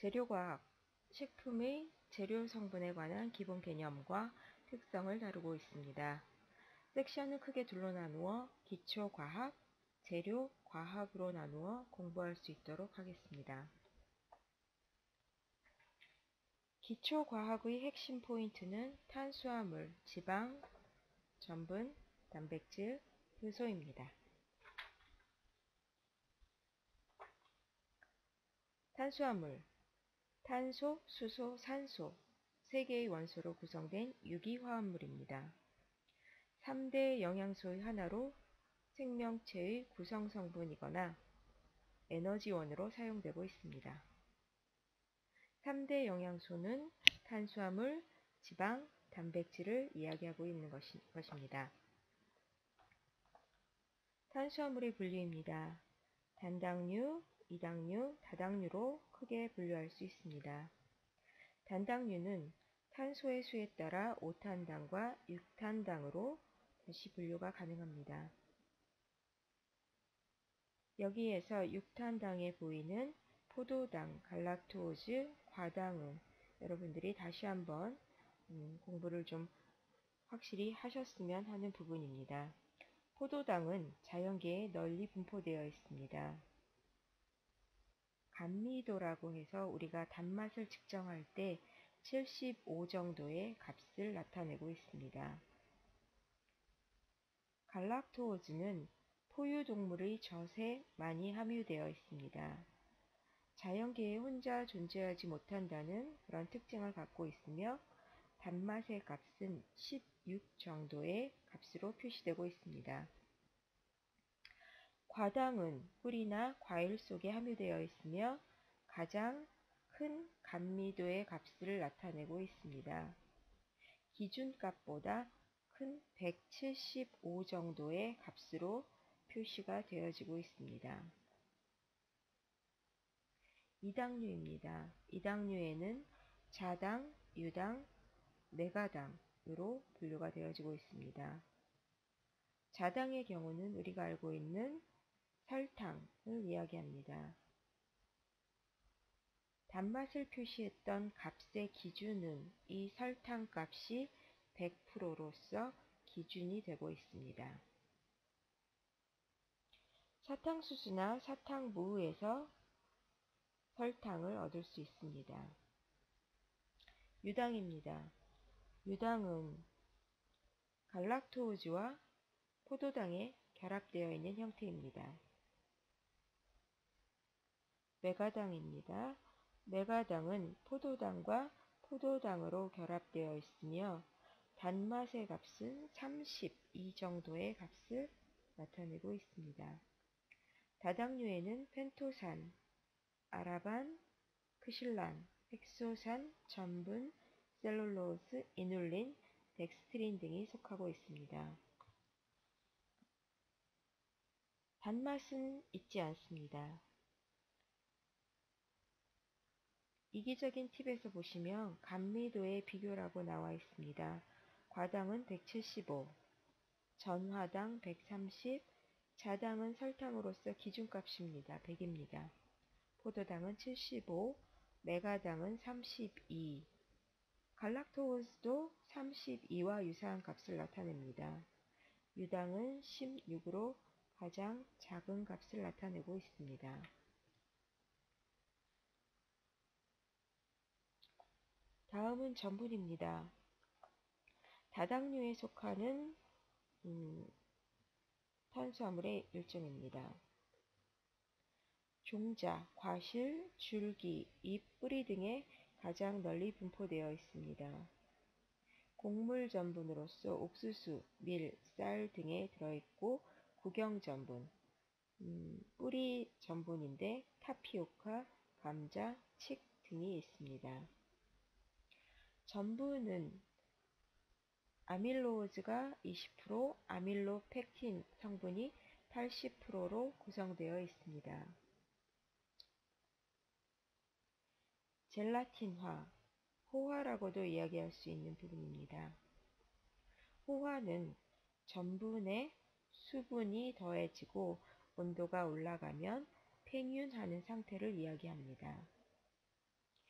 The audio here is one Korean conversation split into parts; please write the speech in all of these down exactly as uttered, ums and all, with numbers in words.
재료과학, 식품의 재료 성분에 관한 기본 개념과 특성을 다루고 있습니다. 섹션은 크게 둘로 나누어 기초과학, 재료과학으로 나누어 공부할 수 있도록 하겠습니다. 기초과학의 핵심 포인트는 탄수화물, 지방, 전분, 단백질, 효소입니다. 탄수화물, 탄소, 수소, 산소 세 개의 원소로 구성된 유기화합물입니다. 삼 대 영양소의 하나로 생명체의 구성성분이거나 에너지원으로 사용되고 있습니다. 삼 대 영양소는 탄수화물, 지방, 단백질을 이야기하고 있는 것이, 것입니다. 탄수화물의 분류입니다. 단당류, 이당류, 다당류로 크게 분류할 수 있습니다. 단당류는 탄소의 수에 따라 오 탄당과 육 탄당으로 다시 분류가 가능합니다. 여기에서 육 탄당에 보이는 포도당, 갈락토오즈, 과당은 여러분들이 다시 한번 음, 공부를 좀 확실히 하셨으면 하는 부분입니다. 포도당은 자연계에 널리 분포되어 있습니다. 감미도라고 해서 우리가 단맛을 측정할 때 칠십오 정도의 값을 나타내고 있습니다. 갈락토오즈는 포유동물의 젖에 많이 함유되어 있습니다. 자연계에 혼자 존재하지 못한다는 그런 특징을 갖고 있으며 단맛의 값은 십육 정도의 값으로 표시되고 있습니다. 과당은 꿀이나 과일 속에 함유되어 있으며 가장 큰 감미도의 값을 나타내고 있습니다. 기준값보다 큰 백칠십오 정도의 값으로 표시가 되어지고 있습니다. 이당류입니다. 이당류에는 자당, 유당, 메가당으로 분류가 되어지고 있습니다. 자당의 경우는 우리가 알고 있는 설탕을 이야기합니다. 단맛을 표시했던 값의 기준은 이 설탕 값이 백 퍼센트로서 기준이 되고 있습니다. 사탕수수나 사탕무에서 설탕을 얻을 수 있습니다. 유당입니다. 유당은 갈락토오즈와 포도당에 결합되어 있는 형태입니다. 메가당입니다. 메가당은 포도당과 포도당으로 결합되어 있으며 단맛의 값은 삼십이 정도의 값을 나타내고 있습니다. 다당류에는 펜토산, 아라반, 크실란, 헥소산, 전분, 셀룰로스, 이눌린, 덱스트린 등이 속하고 있습니다. 단맛은 있지 않습니다. 이기적인 팁에서 보시면 감미도의 비교라고 나와 있습니다. 과당은 백칠십오, 전화당 백삼십, 자당은 설탕으로서 기준값입니다. 백입니다. 포도당은 칠십오, 메가당은 삼십이, 갈락토오즈도 삼십이와 유사한 값을 나타냅니다. 유당은 십육으로 가장 작은 값을 나타내고 있습니다. 다음은 전분입니다. 다당류에 속하는 음, 탄수화물의 일종입니다. 종자, 과실, 줄기, 잎, 뿌리 등에 가장 널리 분포되어 있습니다. 곡물 전분으로서 옥수수, 밀, 쌀 등에 들어있고 구경 전분, 음, 뿌리 전분인데 타피오카, 감자, 칡 등이 있습니다. 전분은 아밀로즈가 이십 퍼센트, 아밀로펙틴 성분이 팔십 퍼센트로 구성되어 있습니다. 젤라틴화, 호화라고도 이야기할 수 있는 부분입니다. 호화는 전분에 수분이 더해지고 온도가 올라가면 팽윤하는 상태를 이야기합니다.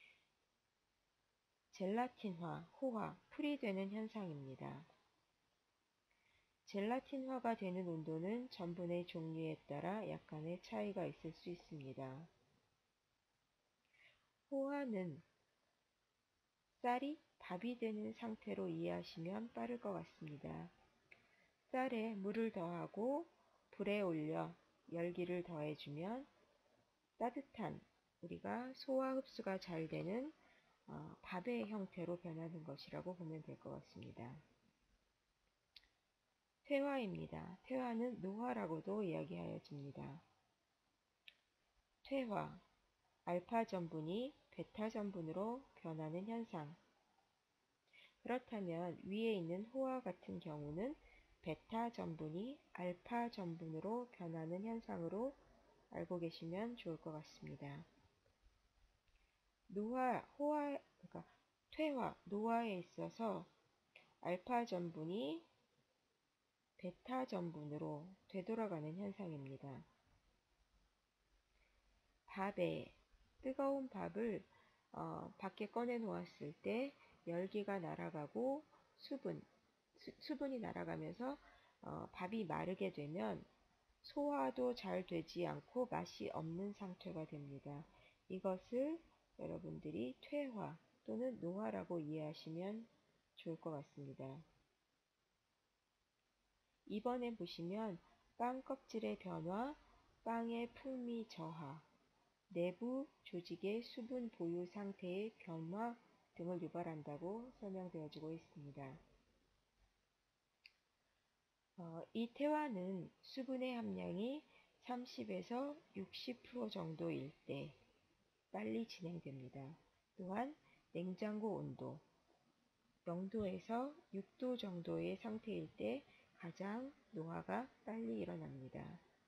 젤라틴화, 호화, 풀이 되는 현상입니다. 젤라틴화가 되는 온도는 전분의 종류에 따라 약간의 차이가 있을 수 있습니다. 호화는 쌀이 밥이 되는 상태로 이해하시면 빠를 것 같습니다. 쌀에 물을 더하고 불에 올려 열기를 더해주면 따뜻한, 우리가 소화 흡수가 잘 되는 어, 밥의 형태로 변하는 것이라고 보면 될 것 같습니다. 퇴화입니다. 퇴화는 노화라고도 이야기하여집니다. 퇴화, 알파 전분이 베타 전분으로 변하는 현상. 그렇다면 위에 있는 호화 같은 경우는 베타 전분이 알파 전분으로 변하는 현상으로 알고 계시면 좋을 것 같습니다. 노화, 호화, 그러니까 퇴화, 노화에 있어서 알파 전분이 베타 전분으로 되돌아가는 현상입니다. 밥에 뜨거운 밥을 어, 밖에 꺼내 놓았을 때 열기가 날아가고 수분, 수, 수분이 날아가면서 어, 밥이 마르게 되면 소화도 잘 되지 않고 맛이 없는 상태가 됩니다. 이것을 여러분들이 퇴화 또는 노화라고 이해하시면 좋을 것 같습니다. 이번에 보시면 빵 껍질의 변화, 빵의 풍미 저하, 내부 조직의 수분 보유 상태의 변화 등을 유발한다고 설명되어지고 있습니다. 어, 이 퇴화는 수분의 함량이 삼십에서 육십 퍼센트 정도일 때 빨리 진행됩니다. 또한 냉장고 온도 영 도에서 육 도 정도의 상태일 때 가장 노화가 빨리 일어납니다.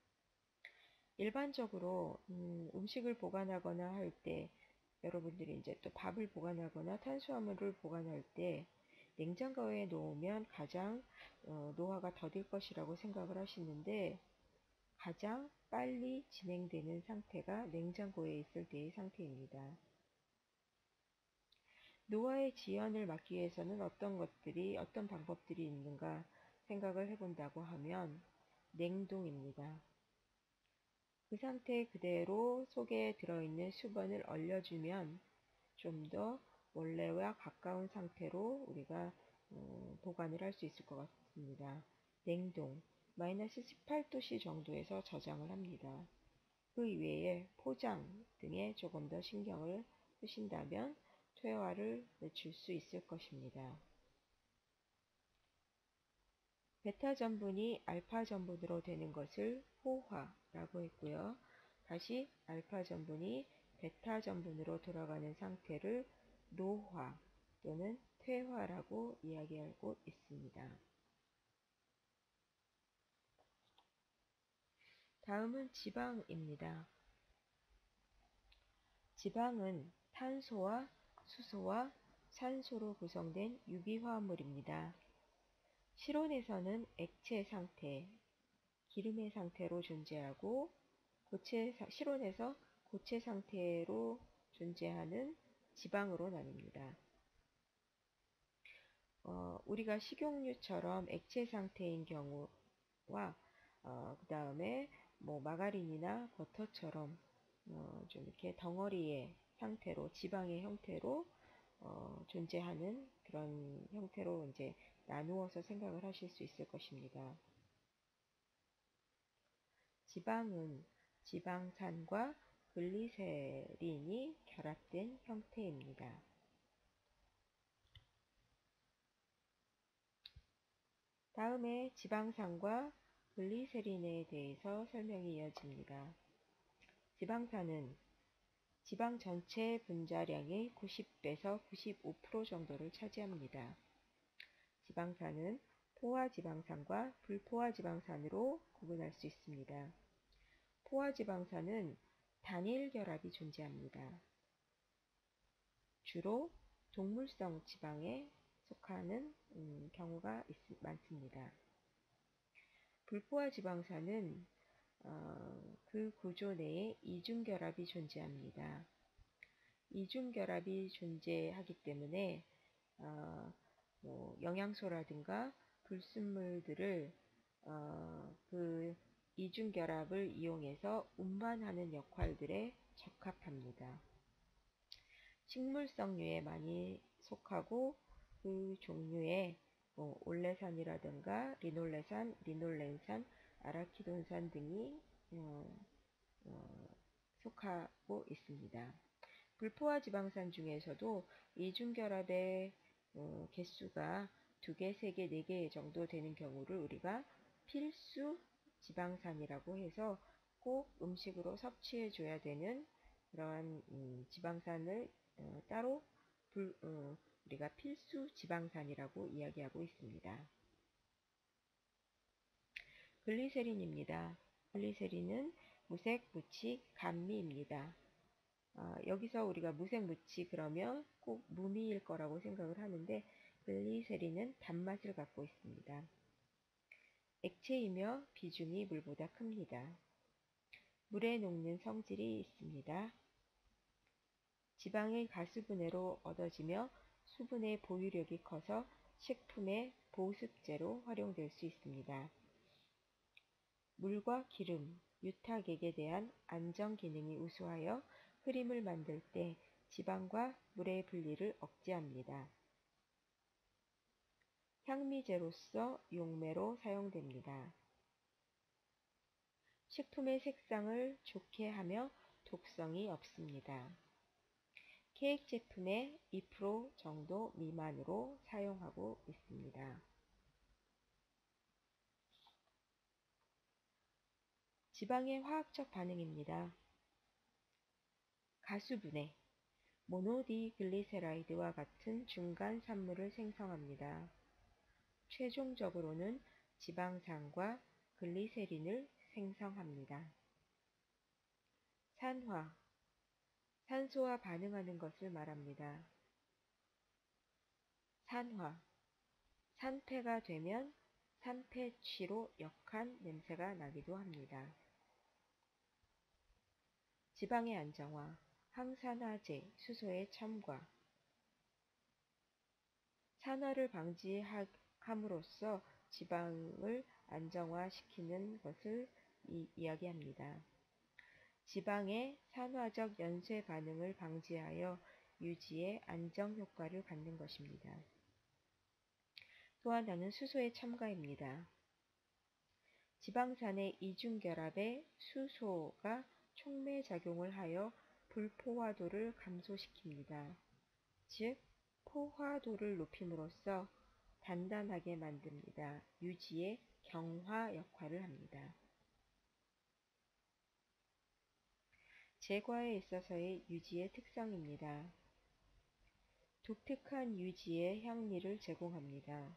일반적으로 음, 음식을 보관하거나 할 때 여러분들이 이제 또 밥을 보관하거나 탄수화물을 보관할 때 냉장고에 놓으면 가장 어, 노화가 더딜 것이라고 생각을 하시는데 가장 빨리 진행되는 상태가 냉장고에 있을 때의 상태입니다. 노화의 지연을 막기 위해서는 어떤 것들이, 어떤 방법들이 있는가 생각을 해본다고 하면 냉동입니다. 그 상태 그대로 속에 들어있는 수분을 얼려주면 좀 더 원래와 가까운 상태로 우리가 어, 보관을 할 수 있을 것 같습니다. 냉동, 마이너스 십팔 도씨 정도에서 저장을 합니다. 그 이외에 포장 등에 조금 더 신경을 쓰신다면 퇴화를 늦출 수 있을 것입니다. 베타 전분이 알파 전분으로 되는 것을 호화라고 했고요. 다시 알파 전분이 베타 전분으로 돌아가는 상태를 노화 또는 퇴화라고 이야기하고 있습니다. 다음은 지방입니다. 지방은 탄소와 수소와 산소로 구성된 유기화합물입니다. 실온에서는 액체 상태, 기름의 상태로 존재하고 고체, 실온에서 고체 상태로 존재하는 지방으로 나뉩니다. 어, 우리가 식용유처럼 액체 상태인 경우와 어, 그 다음에 뭐 마가린이나 버터처럼 어, 좀 이렇게 덩어리의 상태로 지방의 형태로 어, 존재하는 그런 형태로 이제 나누어서 생각을 하실 수 있을 것입니다. 지방은 지방산과 글리세린이 결합된 형태입니다. 다음에 지방산과 글리세린에 대해서 설명이 이어집니다. 지방산은 지방 전체 분자량의 구십 배에서 구십오 퍼센트 정도를 차지합니다. 지방산은 포화지방산과 불포화지방산으로 구분할 수 있습니다. 포화지방산은 단일 결합이 존재합니다. 주로 동물성 지방에 속하는 음, 경우가 있, 많습니다. 불포화지방산은 어, 그 구조 내에 이중결합이 존재합니다. 이중결합이 존재하기 때문에 어, 뭐 영양소라든가 불순물들을 어, 그 이중결합을 이용해서 운반하는 역할들에 적합합니다. 식물성류에 많이 속하고 그 종류에 뭐 올레산이라든가 리놀레산, 리놀렌산, 아라키돈산 등이 어, 어, 속하고 있습니다. 불포화 지방산 중에서도 이중결합의 어, 개수가 두 개, 세 개, 네 개 정도 되는 경우를 우리가 필수 지방산이라고 해서 꼭 음식으로 섭취해 줘야 되는 그러한 음, 지방산을 어, 따로 불, 어, 우리가 필수 지방산이라고 이야기하고 있습니다. 글리세린입니다. 글리세린은 무색, 무취, 감미입니다. 어, 여기서 우리가 무색, 무취 그러면 꼭 무미일 거라고 생각을 하는데 글리세린은 단맛을 갖고 있습니다. 액체이며 비중이 물보다 큽니다. 물에 녹는 성질이 있습니다. 지방의 가수분해로 얻어지며 수분의 보유력이 커서 식품의 보습제로 활용될 수 있습니다. 물과 기름, 유탁액에 대한 안정 기능이 우수하여 크림을 만들 때 지방과 물의 분리를 억제합니다. 향미제로서 용매로 사용됩니다. 식품의 색상을 좋게 하며 독성이 없습니다. 케이크 제품의 이 퍼센트 정도 미만으로 사용하고 있습니다. 지방의 화학적 반응입니다. 가수분해, 모노디글리세라이드와 같은 중간 산물을 생성합니다. 최종적으로는 지방산과 글리세린을 생성합니다. 산화, 산소와 반응하는 것을 말합니다. 산화, 산패가 되면 산패취로 역한 냄새가 나기도 합니다. 지방의 안정화, 항산화제, 수소의 첨가, 산화를 방지함으로써 지방을 안정화시키는 것을 이, 이야기합니다. 지방의 산화적 연쇄 반응을 방지하여 유지의 안정 효과를 갖는 것입니다. 또 하나는 수소의 첨가입니다. 지방산의 이중결합에 수소가 촉매작용을 하여 불포화도를 감소시킵니다. 즉, 포화도를 높임으로써 단단하게 만듭니다. 유지의 경화 역할을 합니다. 제과에 있어서의 유지의 특성입니다. 독특한 유지의 향미를 제공합니다.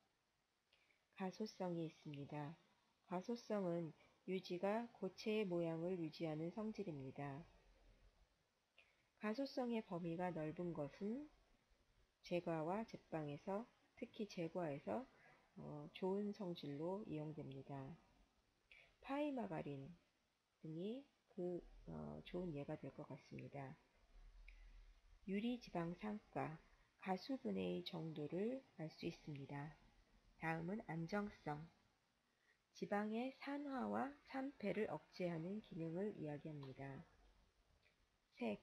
가소성이 있습니다. 가소성은 유지가 고체의 모양을 유지하는 성질입니다. 가소성의 범위가 넓은 것은 제과와 제빵에서, 특히 제과에서 어, 좋은 성질로 이용됩니다. 파이마가린 등이 그 어, 좋은 예가 될 것 같습니다. 유리지방산가, 가수분해의 정도를 알 수 있습니다. 다음은 안정성, 지방의 산화와 산패를 억제하는 기능을 이야기합니다. 색,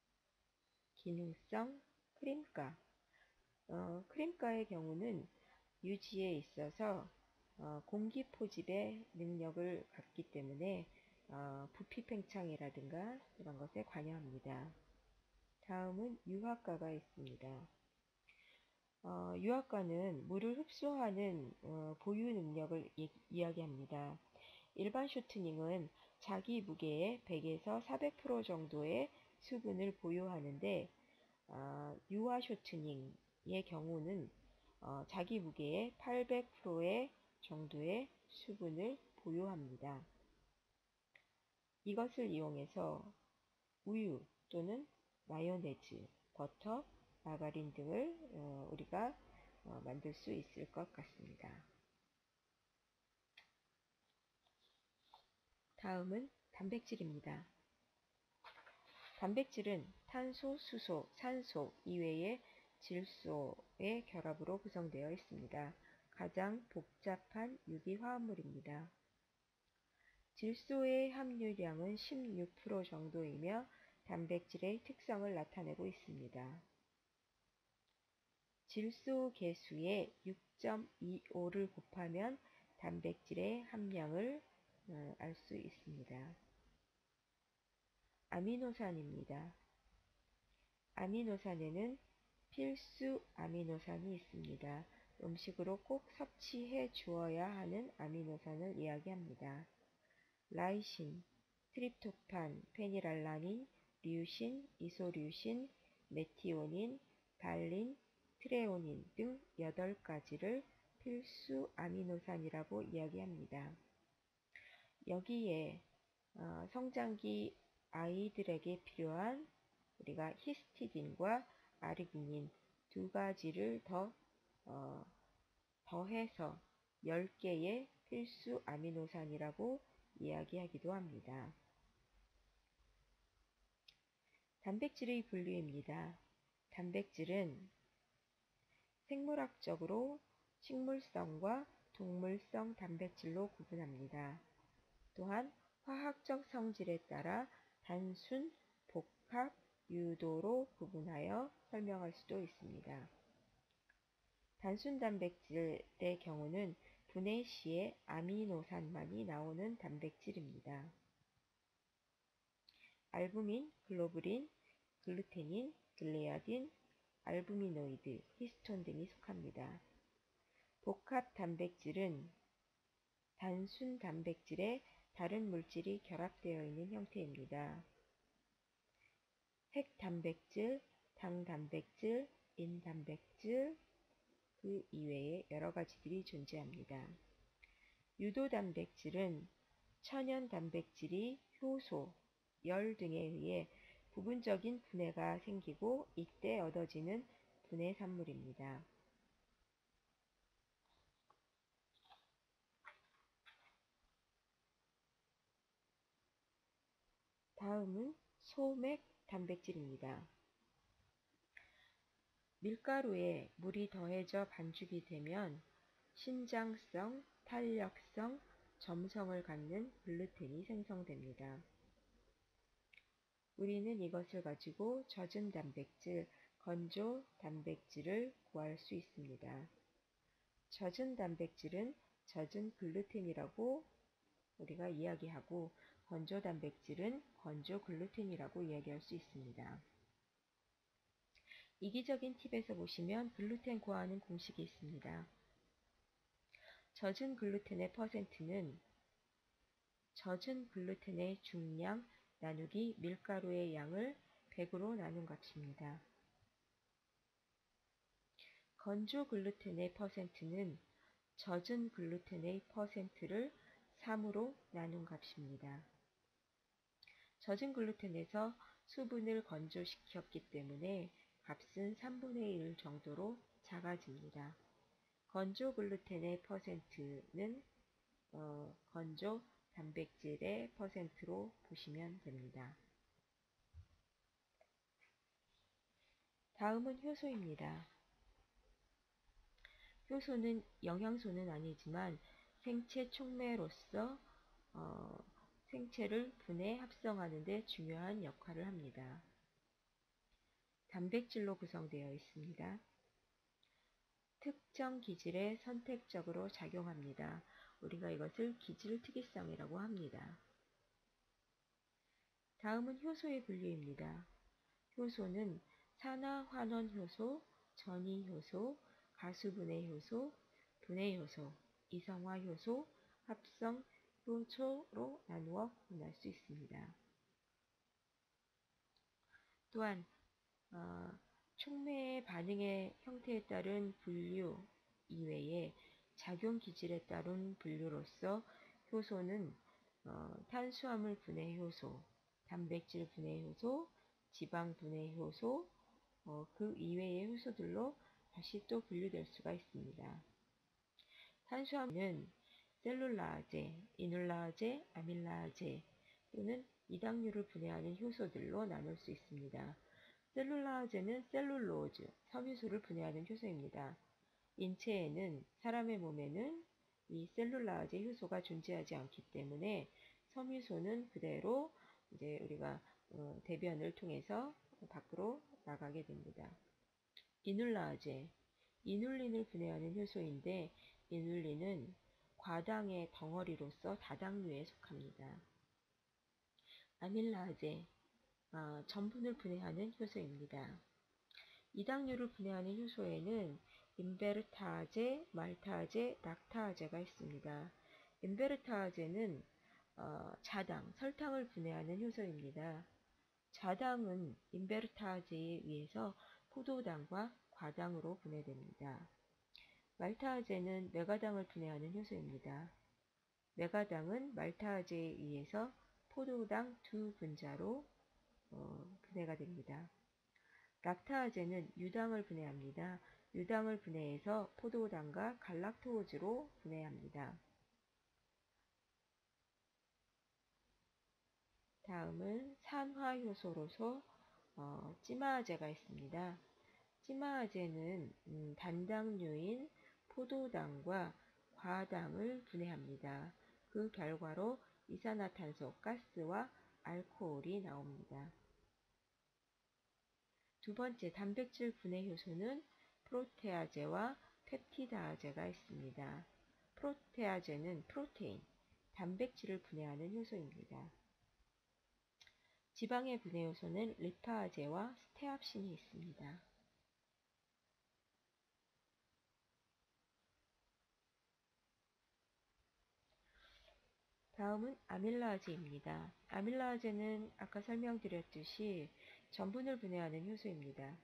기능성, 크림가, 어, 크림가의 경우는 유지에 있어서 어, 공기 포집의 능력을 갖기 때문에 어, 부피 팽창이라든가 이런 것에 관여합니다. 다음은 유화가가 있습니다. 어, 유화가는 물을 흡수하는 어, 보유 능력을 이, 이야기합니다. 일반 쇼트닝은 자기 무게의 백에서 사백 퍼센트 정도의 수분을 보유하는데 어, 유화 쇼트닝의 경우는 어, 자기 무게의 팔백 퍼센트 정도의 수분을 보유합니다. 이것을 이용해서 우유 또는 마요네즈, 버터, 마가린 등을 어, 우리가 어, 만들 수 있을 것 같습니다. 다음은 단백질입니다. 단백질은 탄소, 수소, 산소 이외의 질소의 결합으로 구성되어 있습니다. 가장 복잡한 유기화합물입니다. 질소의 함유량은 십육 퍼센트 정도이며 단백질의 특성을 나타내고 있습니다. 질소 개수에 육 점 이오를 곱하면 단백질의 함량을 알 수 있습니다. 아미노산입니다. 아미노산에는 필수 아미노산이 있습니다. 음식으로 꼭 섭취해 주어야 하는 아미노산을 이야기합니다. 라이신, 트립토판, 페니랄라닌, 류신, 이소류신, 메티오닌, 발린, 트레오닌 등 여덟 가지를 필수 아미노산이라고 이야기합니다. 여기에 어, 성장기 아이들에게 필요한 우리가 히스티딘과 아르기닌 두 가지를 더 어, 더해서 열 개의 필수 아미노산이라고 이야기하기도 합니다. 단백질의 분류입니다. 단백질은 생물학적으로 식물성과 동물성 단백질로 구분합니다. 또한 화학적 성질에 따라 단순, 복합, 유도로 구분하여 설명할 수도 있습니다. 단순 단백질의 경우는 분해 시에 아미노산만이 나오는 단백질입니다. 알부민, 글로불린, 글루테닌, 글레아딘, 알부미노이드, 히스톤 등이 속합니다. 복합 단백질은 단순 단백질에 다른 물질이 결합되어 있는 형태입니다. 핵단백질, 당단백질, 인단백질, 그 이외에 여러 가지들이 존재합니다. 유도단백질은 천연단백질이 효소, 열 등에 의해 부분적인 분해가 생기고 이때 얻어지는 분해산물입니다. 다음은 소맥 단백질입니다. 밀가루에 물이 더해져 반죽이 되면 신장성, 탄력성, 점성을 갖는 글루텐이 생성됩니다. 우리는 이것을 가지고 젖은 단백질, 건조 단백질을 구할 수 있습니다. 젖은 단백질은 젖은 글루텐이라고 우리가 이야기하고 건조 단백질은 건조 글루텐이라고 이야기할 수 있습니다. 이기적인 팁에서 보시면 글루텐 구하는 공식이 있습니다. 젖은 글루텐의 퍼센트는 젖은 글루텐의 중량 나누기 밀가루의 양을 백으로 나눈 값입니다. 건조 글루텐의 퍼센트는 젖은 글루텐의 퍼센트를 삼으로 나눈 값입니다. 젖은 글루텐에서 수분을 건조시켰기 때문에 값은 삼분의 일 정도로 작아집니다. 건조 글루텐의 퍼센트는 어, 건조 단백질의 퍼센트로 보시면 됩니다. 다음은 효소입니다. 효소는 영양소는 아니지만 생체 촉매로서 어, 생체를 분해 합성하는 데 중요한 역할을 합니다. 단백질로 구성되어 있습니다. 특정 기질에 선택적으로 작용합니다. 우리가 이것을 기질 특이성이라고 합니다. 다음은 효소의 분류입니다. 효소는 산화환원효소, 전이효소, 가수분해효소, 분해효소, 이성화효소, 합성효소로 나누어 구분할 수 있습니다. 또한 어, 촉매의 반응의 형태에 따른 분류 이외에 작용 기질에 따른 분류로서 효소는 어, 탄수화물 분해 효소, 단백질 분해 효소, 지방 분해 효소, 어, 그 이외의 효소들로 다시 또 분류될 수가 있습니다. 탄수화물은 셀룰라제, 이눌라제, 아밀라제 또는 이당류를 분해하는 효소들로 나눌 수 있습니다. 셀룰라제는 셀룰로즈, 섬유소를 분해하는 효소입니다. 인체에는, 사람의 몸에는 이 셀룰라제 효소가 존재하지 않기 때문에 섬유소는 그대로 이제 우리가 어, 대변을 통해서 밖으로 나가게 됩니다. 이눌라제, 이눌린을 분해하는 효소인데 이눌린은 과당의 덩어리로서 다당류에 속합니다. 아밀라제, 어, 전분을 분해하는 효소입니다. 이당류를 분해하는 효소에는 인베르타제, 말타제, 락타제가 있습니다. 인베르타제는 어, 자당, 설탕을 분해하는 효소입니다. 자당은 인베르타제에 의해서 포도당과 과당으로 분해됩니다. 말타제는 메가당을 분해하는 효소입니다. 메가당은 말타제에 의해서 포도당 두 분자로 어, 분해가 됩니다. 락타제는 유당을 분해합니다. 유당을 분해해서 포도당과 갈락토즈로 분해합니다. 다음은 산화효소로서 어, 찌마제가 있습니다. 찌마제는 음, 단당류인 포도당과 과당을 분해합니다. 그 결과로 이산화탄소, 가스와 알코올이 나옵니다. 두 번째, 단백질 분해 효소는 프로테아제와 펩티다제가 있습니다. 프로테아제는 프로테인, 단백질을 분해하는 효소입니다. 지방의 분해 요소는 리파아제와 스테압신이 있습니다. 다음은 아밀라아제입니다. 아밀라아제는 아까 설명드렸듯이 전분을 분해하는 효소입니다.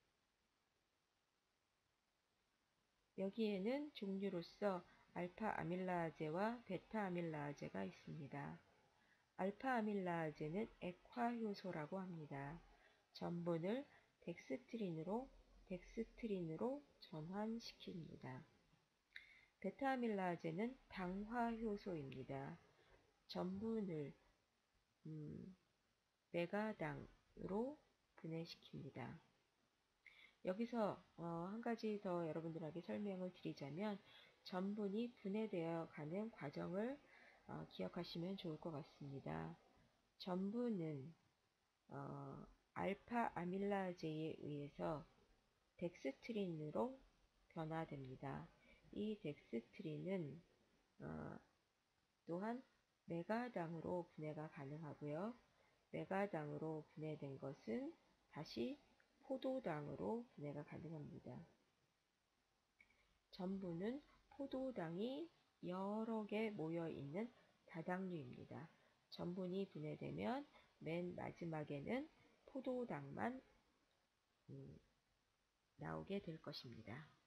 여기에는 종류로서 알파 아밀라아제와 베타 아밀라아제가 있습니다. 알파 아밀라아제는 액화 효소라고 합니다. 전분을 덱스트린으로 덱스트린으로 전환시킵니다. 베타 아밀라아제는 당화 효소입니다. 전분을 음, 메가당으로 분해시킵니다. 여기서 어, 한 가지 더 여러분들에게 설명을 드리자면 전분이 분해되어 가는 과정을 어, 기억하시면 좋을 것 같습니다. 전분은 어, 알파 아밀라제에 의해서 덱스트린으로 변화됩니다. 이 덱스트린은 어, 또한 메가당으로 분해가 가능하고요. 메가당으로 분해된 것은 다시 포도당으로 분해가 가능합니다. 전분은 포도당이 여러 개 모여있는 다당류입니다. 전분이 분해되면 맨 마지막에는 포도당만 음, 나오게 될 것입니다.